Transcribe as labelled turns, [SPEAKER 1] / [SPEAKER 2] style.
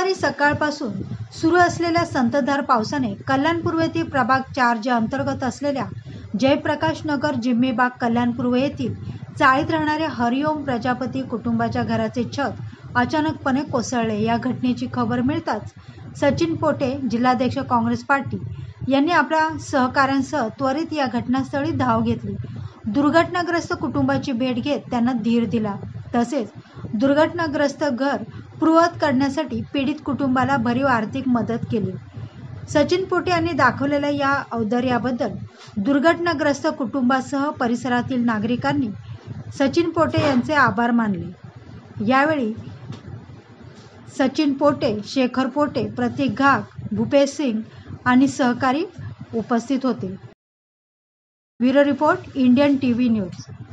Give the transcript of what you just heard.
[SPEAKER 1] गुरुवारी सकाळपासून सुरू असलेल्या संततधार पावसाने कल्याणपूर्व येथील प्रभाग 4 जे अंतर्गत असलेल्या जयप्रकाश नगर जिम्मीबाग कल्याणपूर्व येथील चाळीत राहणाऱ्या हरिओम प्रजापती कुटुंबाच्या घराचे छत अचानकपणे कोसळले। या घटनेची खबर मिळताच सचिन पोटे जिल्हाध्यक्ष काँग्रेस पार्टी यांनी आपल्या सहकाऱ्यांसह त्वरित या घटनास्थळी धाव घेतली। दुर्घटनाग्रस्त कुटुंबाची भेट घेत त्यांना धीर दिला, तसेच दुर्घटनाग्रस्त घर पूर्ववत करण्यासाठी पीडित कुटुंबाला भरीव आर्थिक मदत केली। सचिन पोटे यांनी दाखवलेल्या या औदार्याबद्दल दुर्घटनाग्रस्त कुटुंबासह परिसरातील नागरिकांनी सचिन पोटे यांचे आभार मानले। यावेळी सचिन पोटे, शेखर पोटे, प्रतीक घाग, भूपेश सिंग आणि सहकारी उपस्थित होते। Bureau report, Indian TV news.